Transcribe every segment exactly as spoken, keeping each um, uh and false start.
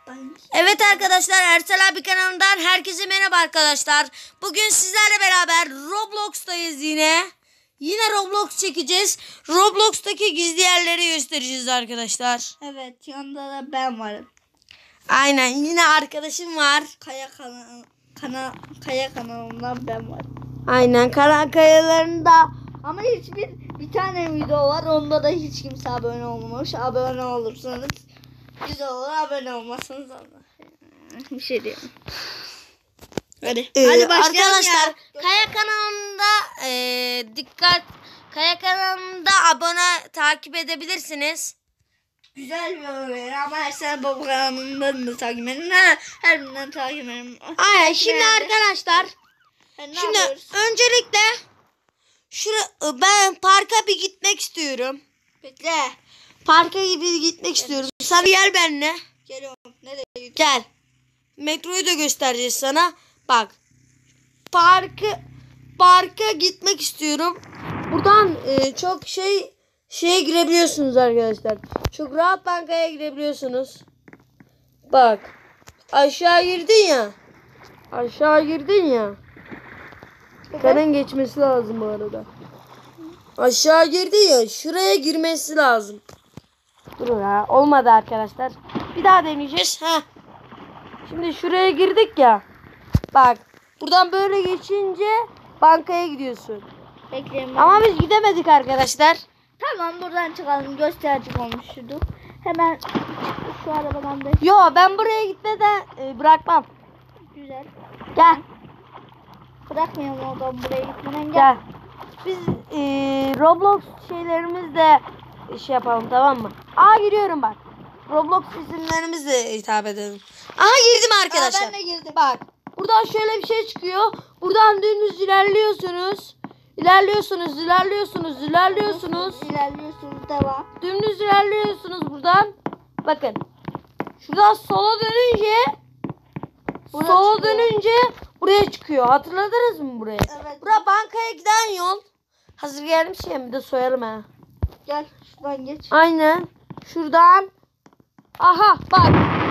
Evet arkadaşlar, Ersel abi kanalından herkese merhaba arkadaşlar. Bugün sizlerle beraber Roblox'tayız yine. Yine Roblox çekeceğiz. Roblox'taki gizli yerleri göstereceğiz arkadaşlar. Evet, yanında da ben varım. Aynen, yine arkadaşım var. Kaya kanal, kana, Kaya kanalından ben varım. Aynen, Kara Kayalarında. Ama hiçbir bir tane video var. Onda da hiç kimse abone olmamış. Abone olursanız güzel olur. Abone olmazsanız Allah. Bir şey diyeyim. Hadi. Ee, Hadi başlayalım arkadaşlar, ya. Kaya kanalında e, dikkat. Kaya kanalında abone takip edebilirsiniz. Güzel bir haber ama her sene baba kanalından da takip edin. Her, her birinden takip edin. Aynen, şimdi arkadaşlar. Yani Şimdi öncelikle şura, ben parka bir gitmek istiyorum. bekle. Parka bir gitmek istiyorum. Sen gel benimle. Geliyorum. Nereye gidiyorsun? Gel. Metroyu da göstereceğiz sana. Bak. Parkı parka gitmek istiyorum. Buradan e, çok şey şeye girebiliyorsunuz arkadaşlar. Çok rahat bankaya girebiliyorsunuz. Bak. Aşağı girdin ya. Aşağı girdin ya. Senin geçmesi lazım bu arada. Aşağı girdi ya. Şuraya girmesi lazım. Dur ya. Olmadı arkadaşlar. Bir daha deneyeceğiz. Heh. Şimdi şuraya girdik ya. Bak. Buradan böyle geçince bankaya gidiyorsun. Bekleyin. Ama biz gidemedik arkadaşlar. Tamam, buradan çıkalım. Göstercik olmuştu. Hemen şu arabadan da. Yo, ben buraya gitmeden e, bırakmam. Güzel. Gel. Bırakmayalım oradan buraya gitmeden gel. Gel. Biz e, Roblox şeylerimizle şey yapalım, tamam mı? Aa, giriyorum bak. Roblox isimlerimizle hitap edelim. Aha, girdim arkadaşlar. Aa, ben de girdim. Bak. Buradan şöyle bir şey çıkıyor. Buradan dümdüz ilerliyorsunuz. İlerliyorsunuz, ilerliyorsunuz, ilerliyorsunuz. İlerliyorsunuz, devam. Dümdüz ilerliyorsunuz buradan. Bakın. Şuradan sola dönünce Buraya sola çıkıyor. dönünce buraya çıkıyor. Hatırladınız mı burayı? Evet. Bura bankaya giden yol. Hazır gelmişken bir de soyalım ha. Gel şuradan geç. Aynen. Şuradan. Aha bak.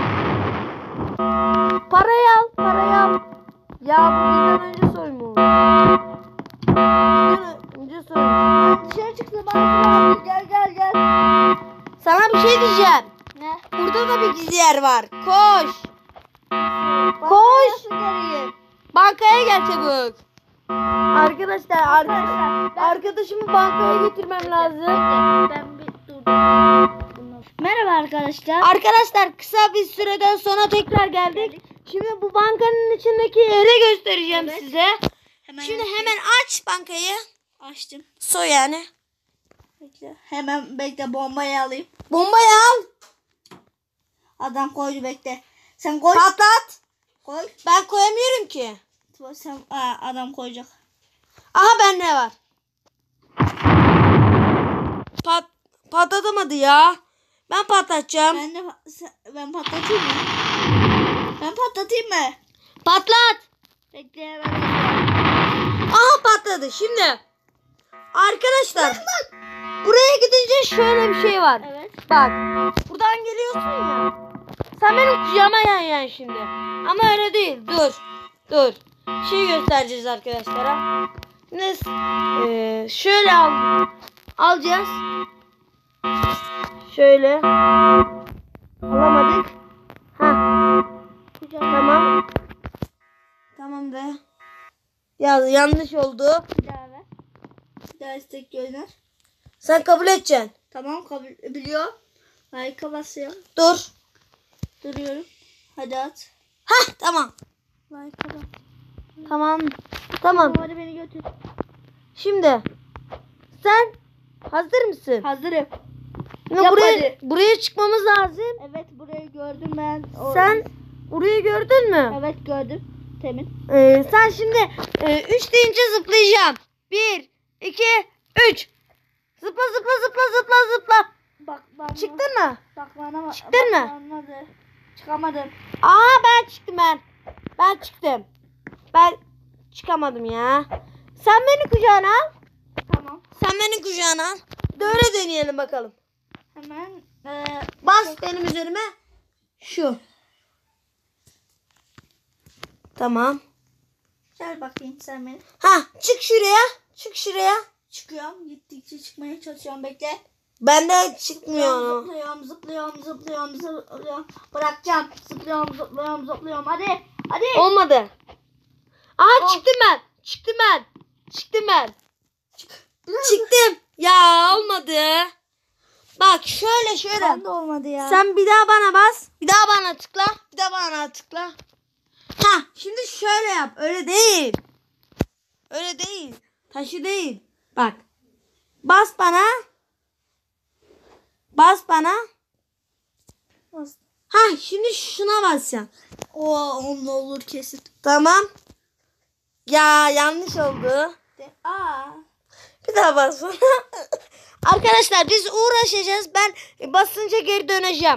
Parayı al. Parayı al. Ya bu bizden önce soymuş. Bizden önce soymuş. Dışarı çıktı bana. Gel gel gel. Sana bir şey diyeceğim. Ne? Burada da bir gizli yer var. Koş. Bana Koş. nasıl geleyim? Bankaya gel çabuk. Arkadaşlar, arkadaşlar arkadaşımı bankaya getirmem lazım. Ben bir dur. Merhaba arkadaşlar. Arkadaşlar, kısa bir süreden sonra tekrar geldik. Şimdi bu bankanın içindeki yeri göstereceğim Evet. size. Hemen Şimdi hemen aç bankayı. açtım. Soy yani. Bekle. Hemen bekle, bombayı alayım. Bombayı al. Adam koydu, bekle. Sen koy. Patlat. Koy. Ben koyamıyorum ki. Sen Aa, adam koyacak. Aha, bende var. Pat patlatamadı ya. Ben patlatacağım. Ben de pa- sen- ben patlatayım mı? Ben patlatayım mı? Patlat. Bekle ben. Aha, patladı. Şimdi arkadaşlar, buraya gidince şöyle bir şey var. Evet. Bak, buradan geliyorsun ya. Sen benim kucağıma yan yan şimdi. Ama öyle değil. Dur. Dur. Bir şey göstereceğiz arkadaşlara. Ne? Ee, şöyle al. Alacağız. Şöyle. Alamadık. Ha. Tamam. Tamam da. Ya, yanlış oldu. Bir daha ver. Bir daha istek gönder. Sen kabul edeceksin. Tamam, kabul biliyor. Like'a basıyorum. Dur. Duruyorum. Hadi at. Hah, tamam. Like'a bas. Tamam. Tamam. Hadi beni götür. Şimdi sen hazır mısın? Hazırım. Şimdi Yap buraya hadi. buraya çıkmamız lazım. Evet, burayı gördüm ben. O- Sen burayı gördün mü? Evet, gördüm. Temin. Ee, sen şimdi e, üç deyince zıplayacağım. Bir, iki, üç. Zıpla zıpla zıpla zıpla zıpla. Bak bana. Çıktın mı? Saklanama. Çıktın mı? Saklanmadı. Çıkamadım. Aa, ben çıktım ben. Ben çıktım. Ben çıkamadım ya. Sen beni kucağına al. Tamam. Sen beni kucağına al. Böyle deneyelim bakalım. Hemen. Ee, Bas benim üzerime. Şu. Tamam. Gel bakayım sen beni. Ha çık şuraya. Çık şuraya. Çıkıyorum. Gittikçe çıkmaya çalışıyorum. Bekle. Bende çıkmıyor. Zıplıyorum, zıplıyorum, zıplıyorum, zıplıyorum. Bırakacağım. Zıplıyorum, zıplıyorum, zıplıyorum. Hadi. Hadi. Olmadı. Aha Ol. çıktım ben. Çıktım ben. Çıktım ben. Çık. Çıktım. Ya olmadı. Bak şöyle şöyle. Ben de olmadı ya. Sen bir daha bana bas. Bir daha bana tıkla. Bir daha bana tıkla. Ha şimdi şöyle yap. Öyle değil. Öyle değil. Taşı değil. Bak. Bas bana. Bas bana. Bas. Ha şimdi şuna basacaksın. Oo, onunla olur kesin. Tamam. Ya yanlış oldu. De, aa. Bir daha bas bana. Arkadaşlar biz uğraşacağız. Ben basınca geri döneceğim.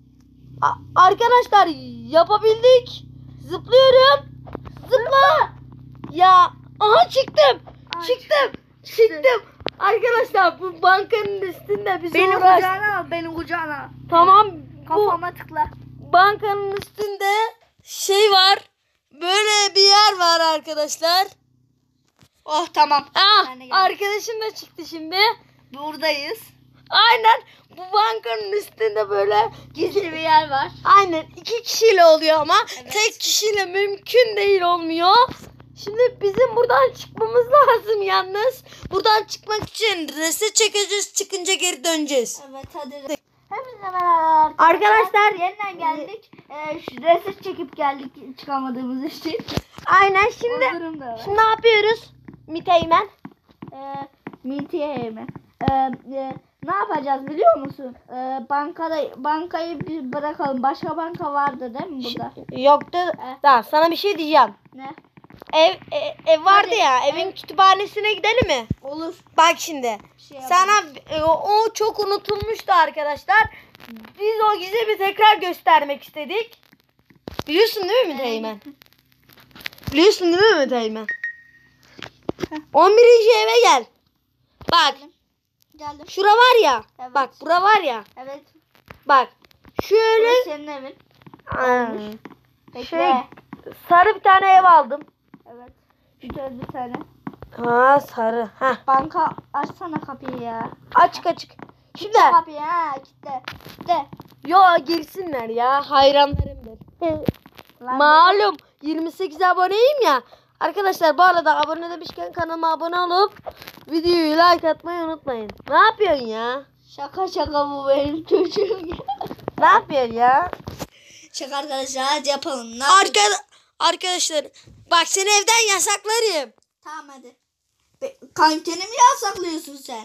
A- arkadaşlar yapabildik. Zıplıyorum. Zıpla. Ya aha çıktım. Ay, Çıktım. Çıktım. Arkadaşlar bu bankanın üstünde biz Beni uğraş. kucağına al, beni kucağına al. Tamam. Bu Kafama tıkla. bankanın üstünde şey var. Böyle bir yer var arkadaşlar. Oh tamam. Ah, Ben de geldim. arkadaşım da çıktı şimdi. Buradayız. Aynen. Bu bankanın üstünde böyle Gizli bir yer var. aynen iki kişiyle oluyor ama Evet. tek kişiyle mümkün değil olmuyor. Şimdi bizim buradan çıkmamız lazım yalnız. Buradan çıkmak için reset çekeceğiz. Çıkınca geri döneceğiz. Evet hadi. Hepinize merhaba Arkadaşlar yeniden geldik. Ee, şu reset çekip geldik çıkamadığımız için. Aynen şimdi Huzurum da var. şimdi ne yapıyoruz? Miteymen. Ee, Mintiye mi? Ee, e, ne yapacağız biliyor musun? Ee, bankada bankayı bir bırakalım. Başka banka vardı değil mi burada? Yoktu. Daha sana bir şey diyeceğim. Ne? Ev e- ev vardı Hadi, ya. Evin ev- kütüphanesine gidelim mi? Olur. Bak şimdi. Şey yapalım. Sana e, o, o çok unutulmuştu arkadaşlar. Biz o gizemi tekrar göstermek istedik. Biliyorsun değil mi Müteğmen? Biliyorsun değil mi Müteğmen? on birinci eve gel. Bak Geldim. şura var ya. Evet. Bak bura var ya. Evet. Bak şöyle Burası senin evin. Aa, Bekle. şey, sarı bir tane ev aldım. Evet. Şurada bir tane. Ha sarı. Ha Banka açsana kapıyı ya. açık açık. Şimdi Kapıyı ha kitle. Kitle. yo girsinler ya hayranlarımdır. Lan Malum yirmi sekiz aboneyim ya. Arkadaşlar bu arada abone demişken kanalıma abone olup videoyu like atmayı unutmayın. Ne yapıyorsun ya? Şaka şaka bu benim çocuğum ya. Ne yapıyorsun ya? Şaka arkadaşlar hadi yapalım. Ne Arka arkadaşlar bak seni evden yasaklarım. Tamam hadi. Be- Kantini mi yasaklıyorsun sen?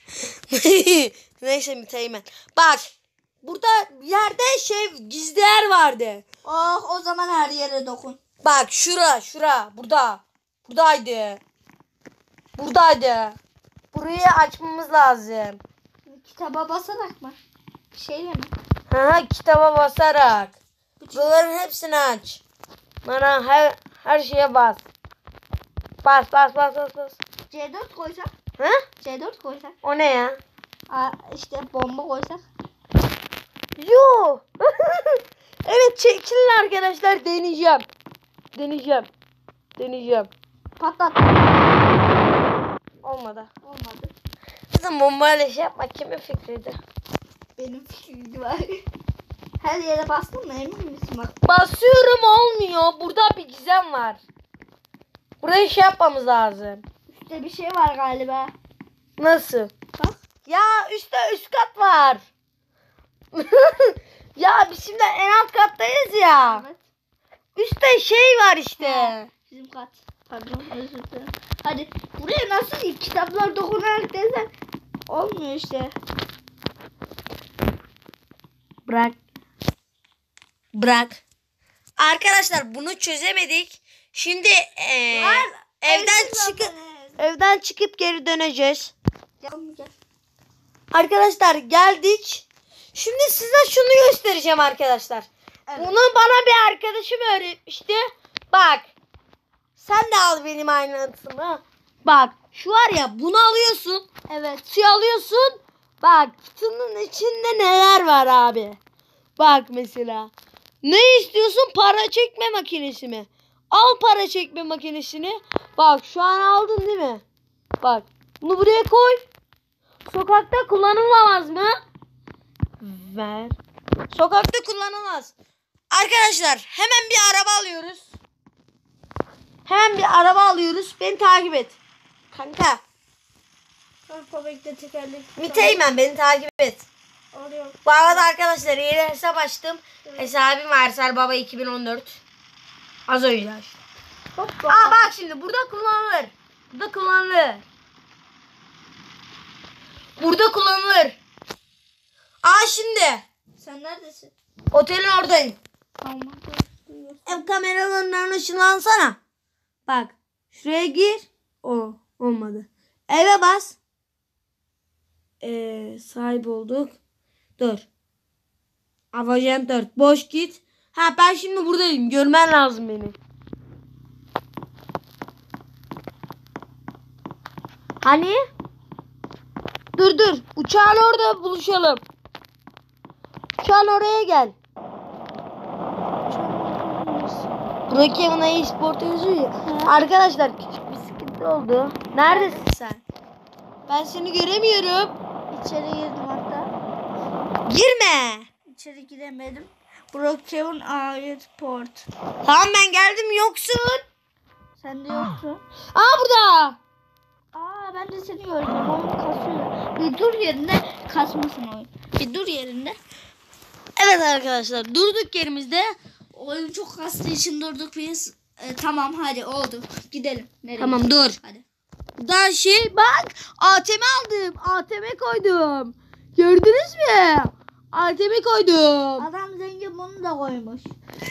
Neyse Müteğmen. Bak burada bir yerde şey gizli yer vardı. Oh o zaman her yere dokun. Bak şura şura burada. Buradaydı. Buradaydı. Burayı açmamız lazım. Kitaba basarak mı? Şeyle mi? Ha kitaba basarak. Bunların hepsini aç. Bana her her şeye bas. Bas bas bas bas bas. C dört koysak? Ha? C dört koysak? O ne ya? Aa, işte bomba koysak? Yo. Evet çekilin arkadaşlar deneyeceğim. Deneyeceğim. Deneyeceğim. Patlat. Olmadı. Olmadı. Kızım bombayla şey yapmak kimin fikriydi? Benim fikrim var. Her yere bastın mı emin misin bak? Basıyorum olmuyor. Burada bir gizem var. Burayı şey yapmamız lazım. Üstte bir şey var galiba. Nasıl? Bak. Ya üstte üst kat var. Ya biz şimdi en alt kattayız ya. Evet. Üstte şey var işte. Ha, bizim kat. Pardon özür dilerim. Hadi buraya nasıl ilk kitaplar dokunarak desen olmuyor işte. Bırak. Bırak. Arkadaşlar bunu çözemedik. Şimdi eee, Var, evden evsiz çıkıp abone. evden çıkıp geri döneceğiz. Gel, gel. Arkadaşlar geldik. Şimdi size şunu göstereceğim arkadaşlar. Evet. Bunu bana bir arkadaşım öğretmişti. Bak. Sen de al benim aynısını. Bak şu var ya bunu alıyorsun. Evet. Suyu alıyorsun. Bak kutunun içinde neler var abi. Bak mesela. Ne istiyorsun? Para çekme makinesi mi? Al para çekme makinesini. Bak şu an aldın değil mi? Bak bunu buraya koy. Sokakta kullanılamaz mı? Ver. Sokakta kullanılamaz. Arkadaşlar hemen bir araba alıyoruz. Hemen bir araba alıyoruz. Beni takip et. Kanka. Kanka bekle tekerlek. Miteymen beni takip et. Arıyorum. Bu arada arkadaşlar yeni hesap açtım. Evet. Hesabım Ersel Baba iki bin on dört. Az önce açtım. Hoppa. Aa bak şimdi burada kullanılır. Burada kullanılır. Burada kullanılır. Aa şimdi. Sen neredesin? Otelin oradayım. Tamam. Ev kameralarından ışınlansana. Bak. Şuraya gir. O olmadı. Eve bas. Ee, sahip olduk. Dur. Avajen dört. Boş git. Ha ben şimdi buradayım. Görmen lazım beni. Hani? Dur dur. Uçağın orada buluşalım. Uçağın oraya gel. Brookhaven'a e-sport yazıyor ya. Arkadaşlar küçük bir sıkıntı oldu. Neredesin sen? Ben seni göremiyorum. İçeri girdim hatta. Girme. İçeri giremedim. Brookhaven Airport. Tamam ben geldim yoksun. Sen de yoksun. Aa burada. Aa ben de seni gördüm. Oyun kasıyor. Bir dur yerinde kasmasın oyun. Bir dur yerinde. Evet arkadaşlar durduk yerimizde. Oyun çok kastığı için durduk biz. Ee, tamam hadi oldu. Gidelim. Nereye? Tamam dur. Hadi. Daha şey bak A T M aldım. A T M koydum. Gördünüz mü? A T M koydum. Adam zengin bunu da koymuş.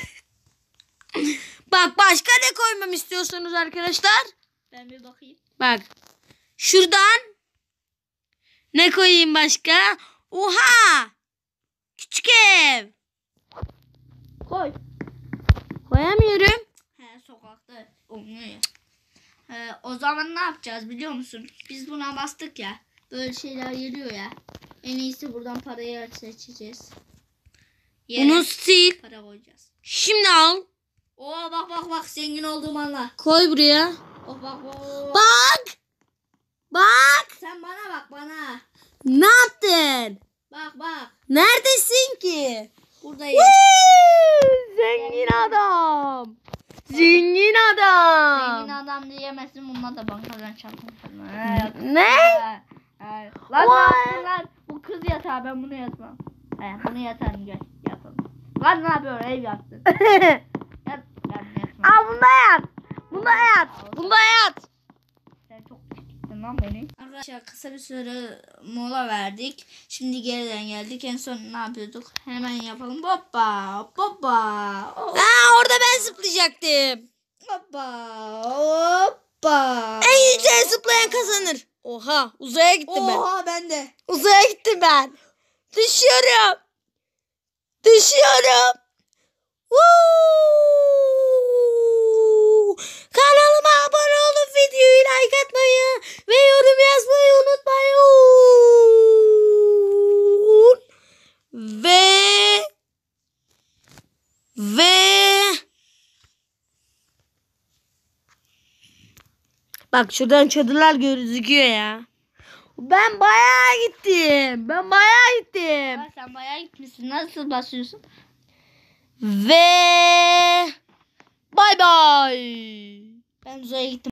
Bak başka ne koymam istiyorsunuz arkadaşlar? Ben bir bakayım. Bak. Şuradan ne koyayım başka? Oha! Küçük ev. Koy. Koyamıyorum. He sokakta olmuyor ya. Ee, o zaman ne yapacağız biliyor musun? Biz buna bastık ya. Böyle şeyler geliyor ya. En iyisi buradan parayı seçeceğiz. Yere Bunu sil. para koyacağız. Şimdi al. Oo bak bak bak zengin olduğum anla. Koy buraya. Oh bak bak. bak. Bak. Bak. Sen bana bak bana. Ne yaptın? Bak bak. Neredesin ki? Buradayım. Woo! Zengin adam. Zengin adam. Zengin adam diyemezsin bununla da bankadan çarpmışsın. Ne? Lan Vay. ne yaptın lan? Bu kız yatağı ben bunu yatmam. He, bunu yatalım gel yatalım. Lan ne yapıyorsun ev yaktın. Yat ben yatmam. Al bunda yat. Bunda yat. Bunda yat. Sen çok gittin lan beni. Arkadaşlar kısa bir süre mola verdik. Şimdi geriden geldik. En son ne yapıyorduk? Hemen yapalım. Hoppa hoppa. Aa orada ben zıplayacaktım. Hoppa hoppa. En yüksek zıplayan kazanır. Oha uzaya gittim ben. Oha ben de. Uzaya gittim ben. Düşüyorum. Düşüyorum. Woo! Kanalıma abone olup videoyu like atmayı ve yorum yazmayı unutmayın. Ve ve bak şuradan çadırlar gözüküyor ya. Ben bayağı gittim. Ben bayağı gittim. Aa, sen bayağı gitmişsin. Nasıl basıyorsun? Ve bay bay. Ben uzaya gittim.